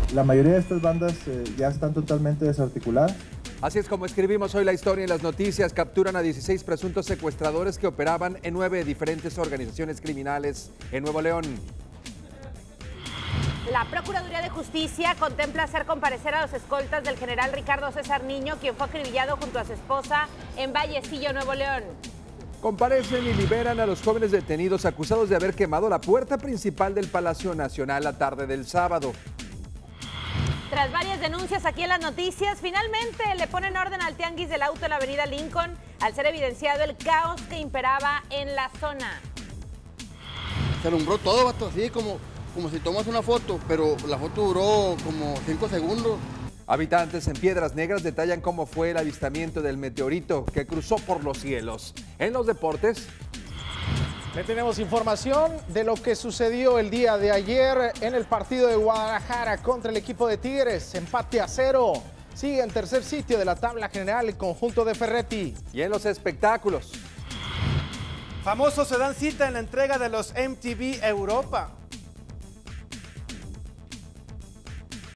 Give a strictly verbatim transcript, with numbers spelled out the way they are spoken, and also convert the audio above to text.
La mayoría de estas bandas eh, ya están totalmente desarticuladas. Así es como escribimos hoy la historia en las noticias. Capturan a dieciséis presuntos secuestradores que operaban en nueve diferentes organizaciones criminales en Nuevo León. La Procuraduría de Justicia contempla hacer comparecer a los escoltas del general Ricardo César Niño, quien fue acribillado junto a su esposa en Vallecillo, Nuevo León. Comparecen y liberan a los jóvenes detenidos acusados de haber quemado la puerta principal del Palacio Nacional la tarde del sábado. Tras varias denuncias aquí en las noticias, finalmente le ponen orden al tianguis del auto en la avenida Lincoln al ser evidenciado el caos que imperaba en la zona. Se alumbró todo, vato, así como, como si tomas una foto, pero la foto duró como cinco segundos. Habitantes en Piedras Negras detallan cómo fue el avistamiento del meteorito que cruzó por los cielos. En los deportes, le tenemos información de lo que sucedió el día de ayer en el partido de Guadalajara contra el equipo de Tigres. Empate a cero. Sigue en tercer sitio de la tabla general el conjunto de Ferretti. Y en los espectáculos, famosos se dan cita en la entrega de los M T V Europa.